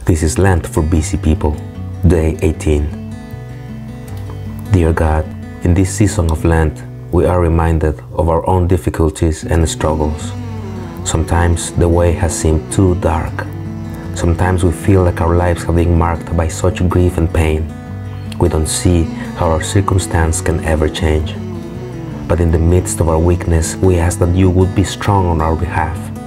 This is Lent for busy people, day 18. Dear God, in this season of Lent, we are reminded of our own difficulties and struggles. Sometimes the way has seemed too dark. Sometimes we feel like our lives have been marked by such grief and pain. We don't see how our circumstance can ever change. But in the midst of our weakness, we ask that you would be strong on our behalf.